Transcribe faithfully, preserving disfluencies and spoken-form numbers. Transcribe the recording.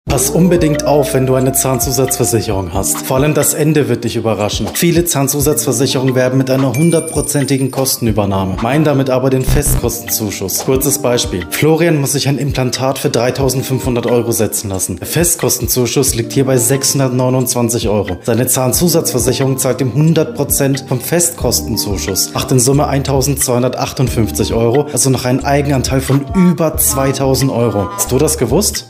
Pass unbedingt auf, wenn du eine Zahnzusatzversicherung hast. Vor allem das Ende wird dich überraschen. Viele Zahnzusatzversicherungen werben mit einer hundertprozentigen Kostenübernahme, meinen damit aber den Festkostenzuschuss. Kurzes Beispiel. Florian muss sich ein Implantat für dreitausendfünfhundert Euro setzen lassen. Der Festkostenzuschuss liegt hier bei sechshundertneunundzwanzig Euro. Seine Zahnzusatzversicherung zahlt ihm hundert Prozent vom Festkostenzuschuss. Macht in Summe eintausendzweihundertachtundfünfzig Euro, also noch einen Eigenanteil von über zweitausend Euro. Hast du das gewusst?